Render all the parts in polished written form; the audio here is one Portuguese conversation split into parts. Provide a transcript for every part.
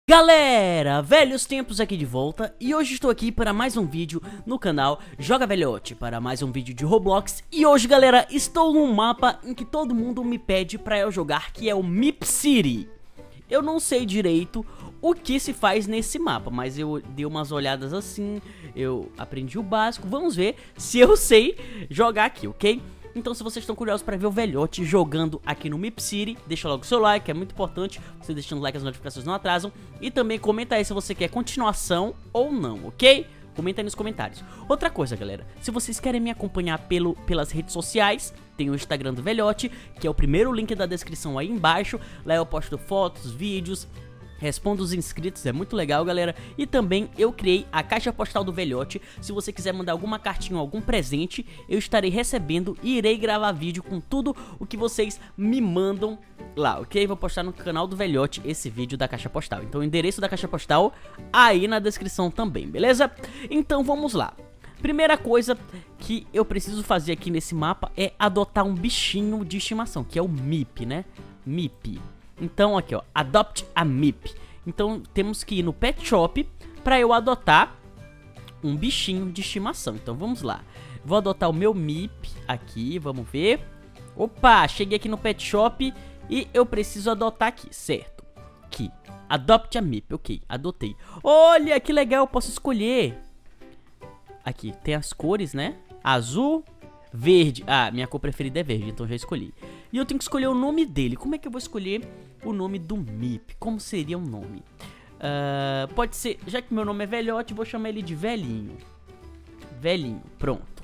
Galera, velhos tempos aqui de volta e hoje estou aqui para mais um vídeo no canal Joga Velhote, para mais um vídeo de Roblox. E hoje, galera, estou num mapa em que todo mundo me pede para eu jogar, que é o Meep City. Eu não sei direito o que se faz nesse mapa, mas eu dei umas olhadas assim, eu aprendi o básico. Vamos ver se eu sei jogar aqui, ok? Então, se vocês estão curiosos para ver o velhote jogando aqui no Meep City, deixa logo o seu like, é muito importante. Você deixando o like, as notificações não atrasam. E também comenta aí se você quer continuação ou não, ok? Comenta aí nos comentários. Outra coisa, galera, se vocês querem me acompanhar pelas redes sociais, tem o Instagram do velhote, que é o primeiro link da descrição aí embaixo. Lá eu posto fotos, vídeos, respondo os inscritos, é muito legal, galera. E também eu criei a caixa postal do velhote. Se você quiser mandar alguma cartinha ou algum presente, eu estarei recebendo e irei gravar vídeo com tudo o que vocês me mandam lá, ok? Vou postar no canal do velhote esse vídeo da caixa postal. Então o endereço da caixa postal aí na descrição também, beleza? Então vamos lá. Primeira coisa que eu preciso fazer aqui nesse mapa é adotar um bichinho de estimação, que é o Meep, né? Meep. Então aqui ó, adopt a Meep. Então temos que ir no pet shop para eu adotar um bichinho de estimação. Então vamos lá. Vou adotar o meu Meep aqui, vamos ver. Opa, cheguei aqui no pet shop e eu preciso adotar aqui, certo? Aqui, adopt a Meep, ok, adotei. Olha que legal, eu posso escolher. Aqui, tem as cores, né? Azul, verde. Ah, minha cor preferida é verde, então já escolhi. E eu tenho que escolher o nome dele. Como é que eu vou escolher o nome do Meep? Como seria o nome? Pode ser, já que meu nome é velhote, vou chamar ele de velhinho. Velhinho, pronto.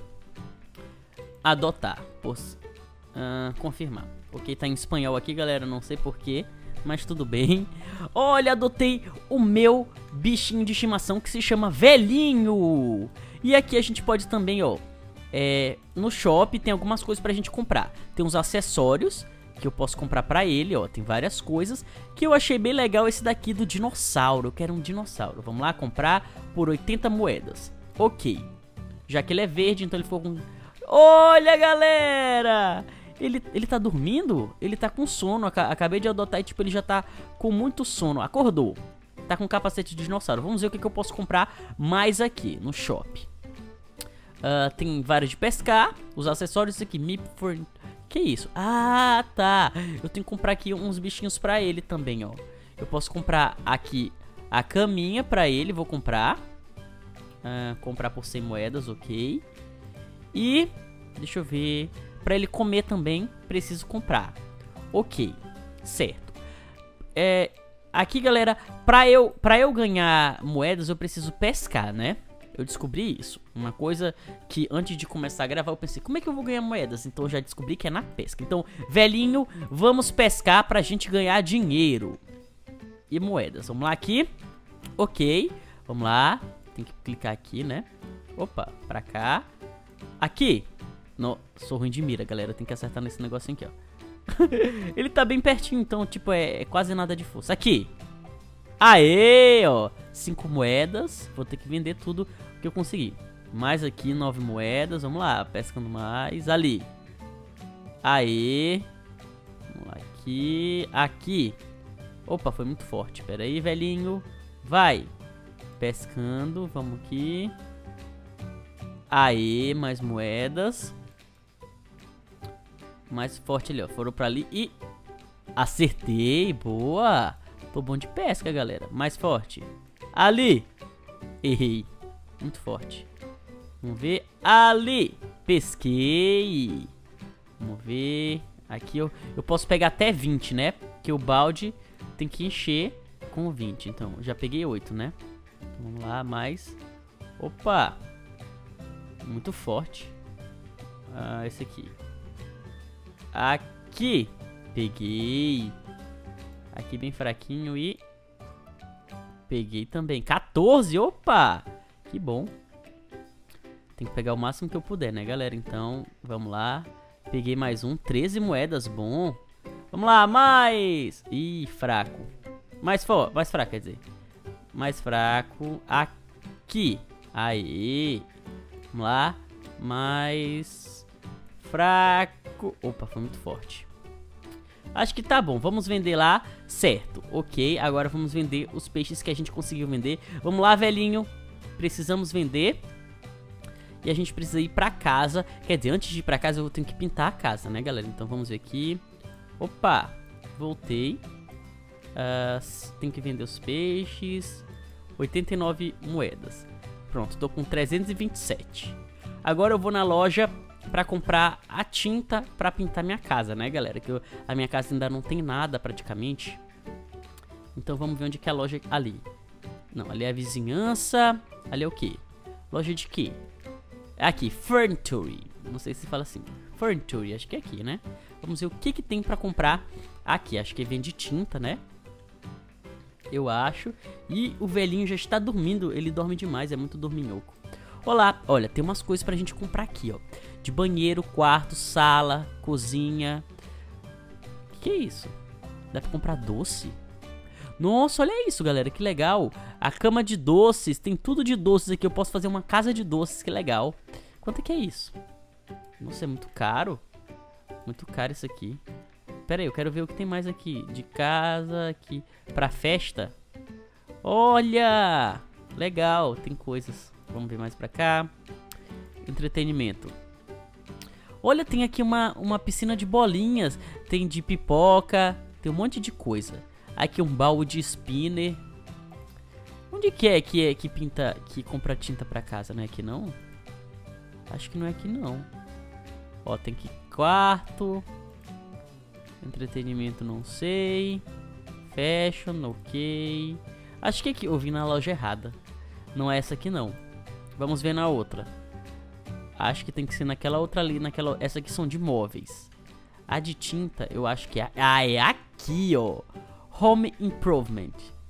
Adotar. Confirmar. Ok, tá em espanhol aqui, galera, não sei porquê, mas tudo bem. Olha, adotei o meu bichinho de estimação que se chama Velhinho. E aqui a gente pode também, ó, no shop tem algumas coisas pra gente comprar. Tem uns acessórios que eu posso comprar pra ele, ó. Tem várias coisas que eu achei bem legal. Esse daqui do dinossauro, eu quero um dinossauro. Vamos lá, comprar por 80 moedas. Ok, já que ele é verde, então ele ficou com... Olha, galera, ele tá dormindo? Ele tá com sono, acabei de adotar e tipo, ele já tá com muito sono. Acordou, tá com capacete de dinossauro. Vamos ver o que eu posso comprar mais aqui no shop. Tem vários de pescar, os acessórios aqui, Meep for... Que isso? Ah, tá. Eu tenho que comprar aqui uns bichinhos pra ele também, ó. Eu posso comprar aqui a caminha pra ele, vou comprar. Comprar por 100 moedas, ok. E, deixa eu ver, pra ele comer também, preciso comprar. Ok, certo. Aqui, galera, pra eu ganhar moedas, eu preciso pescar, né? Eu descobri isso, uma coisa que antes de começar a gravar eu pensei, como é que eu vou ganhar moedas? Então eu já descobri que é na pesca. Então, velhinho, vamos pescar pra gente ganhar dinheiro e moedas. Vamos lá aqui, ok, vamos lá, tem que clicar aqui, né? Opa, pra cá, aqui. Não, sou ruim de mira, galera, tem que acertar nesse negocinho aqui, ó. Ele tá bem pertinho, então tipo, é quase nada de força. Aqui. Aê, ó, 5 moedas. Vou ter que vender tudo que eu consegui. Mais aqui, 9 moedas. Vamos lá, pescando mais. Ali. Aê. Vamos lá, aqui. Aqui. Opa, foi muito forte. Pera aí, velhinho. Vai. Pescando, vamos aqui. Aê, mais moedas. Mais forte ali, ó. Foram pra ali e... Acertei, boa. Tô bom de pesca, galera. Mais forte. Ali. Errei. Muito forte. Vamos ver. Ali. Pesquei. Vamos ver. Aqui eu posso pegar até 20, né? Porque o balde tem que encher com 20. Então, já peguei 8, né? Então, vamos lá, mais. Opa. Muito forte. Esse aqui. Aqui. Peguei. Aqui bem fraquinho e... Peguei também. 14, opa! Que bom. Tem que pegar o máximo que eu puder, né, galera? Então, vamos lá. Peguei mais um. 13 moedas, bom. Vamos lá, mais! Ih, fraco. Mais fraco, quer dizer. Mais fraco. Aqui. Aí. Vamos lá. Mais... Fraco. Opa, foi muito forte. Acho que tá bom, vamos vender lá, certo, ok, agora vamos vender os peixes que a gente conseguiu vender. Vamos lá, velhinho, precisamos vender. E a gente precisa ir pra casa, quer dizer, antes de ir pra casa eu tenho que pintar a casa, né, galera? Então vamos ver aqui, opa, voltei. Tem que vender os peixes, 89 moedas. Pronto, tô com 327. Agora eu vou na loja pra comprar a tinta pra pintar minha casa, né, galera? Que a minha casa ainda não tem nada praticamente. Então vamos ver onde que é a loja. Ali. Não, ali é a vizinhança. Ali é o quê? Loja de quê? Aqui, Furniture. Não sei se fala assim. Furniture, acho que é aqui, né? Vamos ver o que que tem pra comprar aqui. Acho que vende tinta, né? Eu acho. E o velhinho já está dormindo. Ele dorme demais, é muito dorminhoco. Olá, olha, tem umas coisas pra gente comprar aqui, ó. De banheiro, quarto, sala, cozinha. Que é isso? Dá pra comprar doce? Nossa, olha isso, galera, que legal. A cama de doces, tem tudo de doces aqui. Eu posso fazer uma casa de doces, que legal. Quanto é que é isso? Nossa, é muito caro. Muito caro isso aqui. Pera aí, eu quero ver o que tem mais aqui. De casa, aqui. Pra festa. Olha! Legal, tem coisas. Vamos ver mais pra cá. Entretenimento. Olha, tem aqui uma piscina de bolinhas. Tem de pipoca. Tem um monte de coisa. Aqui um baú de spinner. Onde que é que pinta, que compra tinta pra casa? Não é aqui não? Acho que não é aqui não. Ó, tem aqui quarto. Entretenimento, não sei. Fashion, ok. Acho que aqui, eu vim na loja errada. Não é essa aqui não. Vamos ver na outra. Acho que tem que ser naquela outra ali, essa aqui são de móveis. A de tinta, eu acho que é... Ah, é aqui, ó. Home Improvement.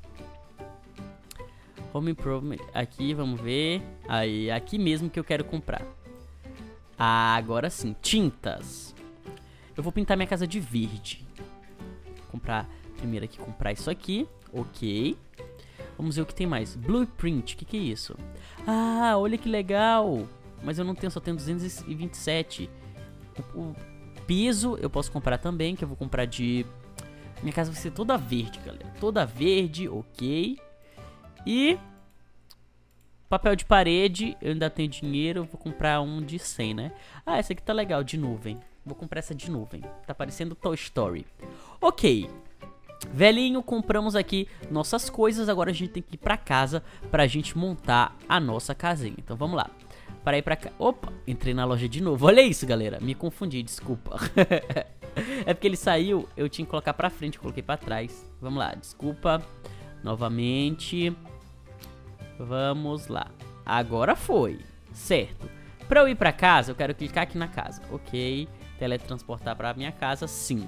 Home Improvement. Aqui, vamos ver. Aí, aqui mesmo que eu quero comprar. Ah, agora sim. Tintas. Eu vou pintar minha casa de verde. Comprar... Primeiro aqui, comprar isso aqui. Ok. Vamos ver o que tem mais. Blueprint, o que é isso? Ah, olha que legal. Mas eu não tenho, só tenho 227. O piso eu posso comprar também, que eu vou comprar de... Minha casa vai ser toda verde, galera. Toda verde, ok. E... Papel de parede, eu ainda tenho dinheiro, eu vou comprar um de 100, né? Ah, essa aqui tá legal, de nuvem. Vou comprar essa de nuvem. Tá parecendo Toy Story. Ok. Velhinho, compramos aqui nossas coisas. Agora a gente tem que ir pra casa pra gente montar a nossa casinha. Então vamos lá. Para ir pra cá. Opa, entrei na loja de novo. Olha isso, galera. Me confundi, desculpa. É porque ele saiu, eu tinha que colocar pra frente, coloquei pra trás. Vamos lá, desculpa. Novamente. Vamos lá. Agora foi. Certo. Pra eu ir pra casa, eu quero clicar aqui na casa. Ok. Teletransportar pra minha casa, sim.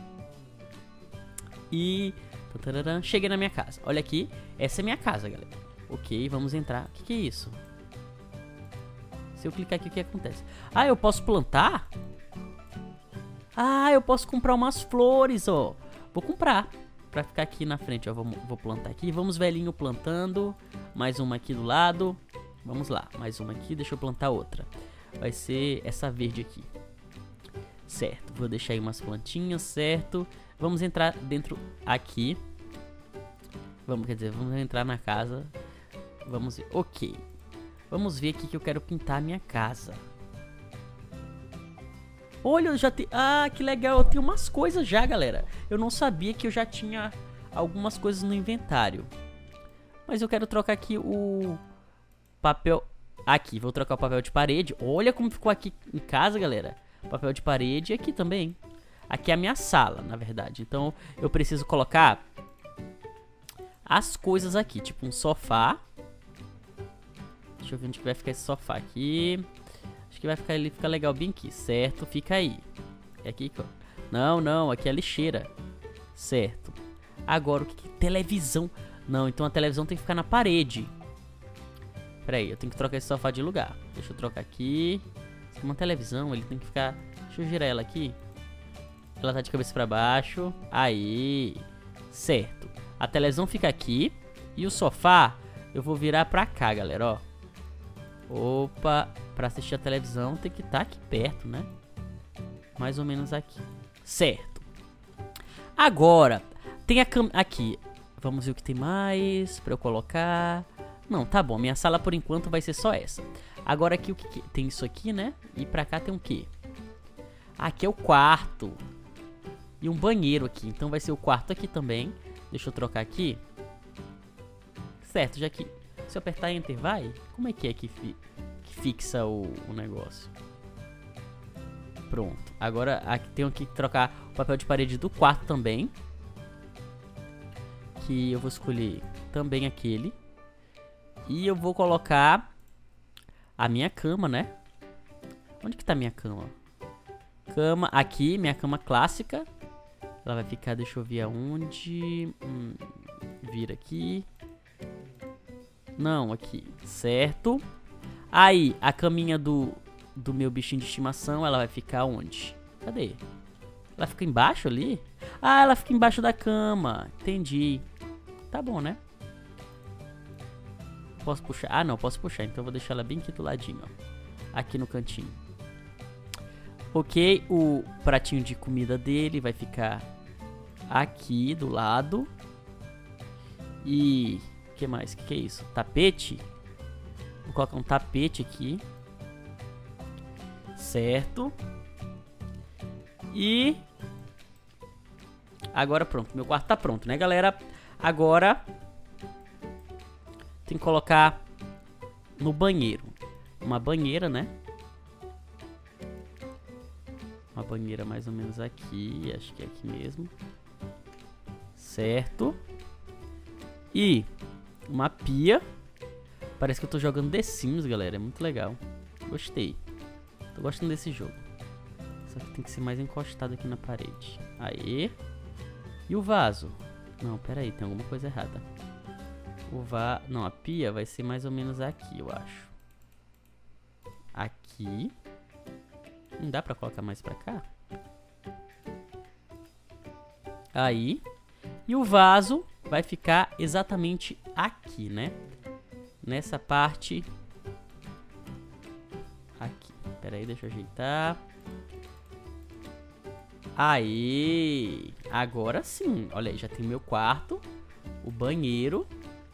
E... cheguei na minha casa. Olha aqui, essa é minha casa, galera. Ok, vamos entrar. O que é isso? Se eu clicar aqui, o que acontece? Ah, eu posso plantar? Ah, eu posso comprar umas flores, ó. Vou comprar pra ficar aqui na frente, ó. Vou plantar aqui. Vamos, velhinho, plantando. Mais uma aqui do lado. Vamos lá, mais uma aqui. Deixa eu plantar outra. Vai ser essa verde aqui. Certo, vou deixar aí umas plantinhas, certo. Vamos entrar dentro aqui. Vamos entrar na casa. Vamos ver, ok. Vamos ver aqui que eu quero pintar a minha casa. Olha, eu já tenho... Ah, que legal, eu tenho umas coisas já, galera. Eu não sabia que eu já tinha algumas coisas no inventário. Mas eu quero trocar aqui o papel... Aqui, vou trocar o papel de parede. Olha como ficou aqui em casa, galera. Papel de parede e aqui também. Aqui é a minha sala, na verdade. Então, eu preciso colocar as coisas aqui. Tipo um sofá. Deixa eu ver onde que vai ficar esse sofá aqui. Acho que vai ficar, ele fica legal bem aqui, certo? Fica aí. É aqui, não, não, aqui é a lixeira. Certo. Agora, o que é televisão? Não, então a televisão tem que ficar na parede. Pera aí, eu tenho que trocar esse sofá de lugar. Deixa eu trocar aqui. Uma televisão, ele tem que ficar... Deixa eu girar ela aqui. Ela tá de cabeça pra baixo. Aí. Certo. A televisão fica aqui. E o sofá, eu vou virar pra cá, galera, ó. Opa, pra assistir a televisão tem que estar aqui perto, né? Mais ou menos aqui. Certo. Agora, tem a cama aqui. Vamos ver o que tem mais pra eu colocar. Não, tá bom. Minha sala por enquanto vai ser só essa. Agora aqui o que tem isso aqui, né? E pra cá tem o quê? Aqui é o quarto. E um banheiro aqui. Então vai ser o quarto aqui também. Deixa eu trocar aqui. Certo, já que... Se eu apertar Enter, vai? Como é que fixa o negócio? Pronto. Agora aqui tenho que trocar o papel de parede do quarto também. Que eu vou escolher também aquele. E eu vou colocar a minha cama, né? Onde que tá a minha cama? Cama aqui, minha cama clássica. Ela vai ficar, deixa eu ver aonde. Vira aqui. Não, aqui, certo. Aí, a caminha do meu bichinho de estimação, ela vai ficar onde? Cadê? Ela fica embaixo ali? Ah, ela fica embaixo da cama. Entendi. Tá bom, né? Posso puxar? Ah, não, posso puxar. Então eu vou deixar ela bem aqui do ladinho, ó. Aqui no cantinho. Ok, o pratinho de comida dele vai ficar aqui do lado. E... o que mais? O que é isso? Tapete? Vou colocar um tapete aqui. Certo. E... agora pronto. Meu quarto tá pronto, né, galera? Agora... tem que colocar no banheiro. Uma banheira, né? Uma banheira mais ou menos aqui. Acho que é aqui mesmo. Certo. E uma pia. Parece que eu tô jogando The Sims, galera. É muito legal. Gostei. Tô gostando desse jogo. Só que tem que ser mais encostado aqui na parede. Aê. E o vaso? Não, pera aí. Tem alguma coisa errada. Não, a pia vai ser mais ou menos aqui, eu acho. Aqui. Não dá pra colocar mais pra cá? Aí. E o vaso vai ficar exatamente aqui, né? Nessa parte. Aqui. Pera aí, deixa eu ajeitar. Aí. Agora sim. Olha aí, já tem meu quarto. O banheiro.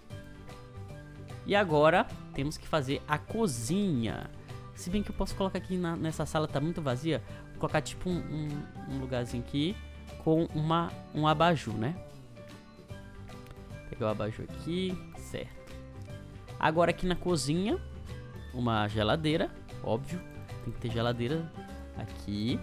E agora temos que fazer a cozinha. Se bem que eu posso colocar aqui nessa sala, tá muito vazia. Vou colocar tipo um lugarzinho aqui com um abajur, né? Pegar o abajur aqui, certo. Agora aqui na cozinha, uma geladeira, óbvio. Tem que ter geladeira aqui.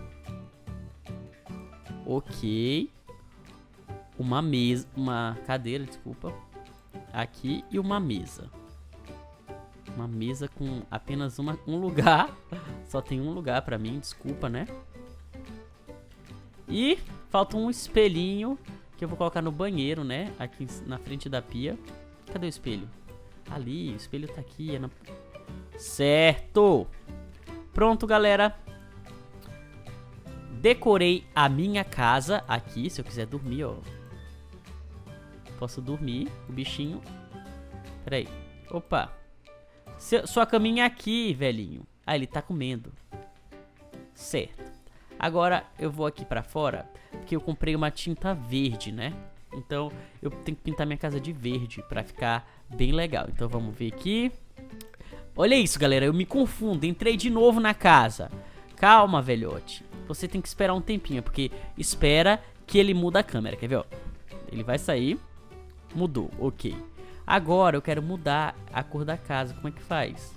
Ok. Uma mesa, uma cadeira, desculpa. Aqui e uma mesa. Uma mesa com apenas um lugar. Só tem um lugar pra mim, desculpa, né? E falta um espelhinho que eu vou colocar no banheiro, né? Aqui na frente da pia. Cadê o espelho? Ali, o espelho tá aqui. É na... certo! Pronto, galera. Decorei a minha casa aqui. Se eu quiser dormir, ó. Posso dormir. O bichinho. Pera aí. Opa. Sua caminha aqui, velhinho. Ah, ele tá comendo. Certo. Agora eu vou aqui pra fora, porque eu comprei uma tinta verde, né? Então eu tenho que pintar minha casa de verde pra ficar bem legal. Então vamos ver aqui. Olha isso, galera. Eu me confundo. Entrei de novo na casa. Calma, velhote. Você tem que esperar um tempinho, porque espera que ele muda a câmera. Quer ver, ó? Ele vai sair. Mudou, ok. Agora eu quero mudar a cor da casa. Como é que faz?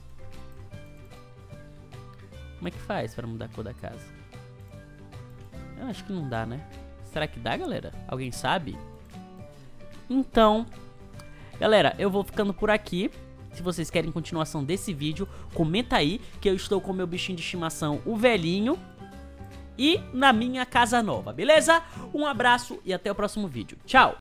Como é que faz para mudar a cor da casa? Eu acho que não dá, né? Será que dá, galera? Alguém sabe? Então, galera, eu vou ficando por aqui. Se vocês querem continuação desse vídeo, comenta aí que eu estou com meu bichinho de estimação, o velhinho, e na minha casa nova, beleza? Um abraço e até o próximo vídeo. Tchau!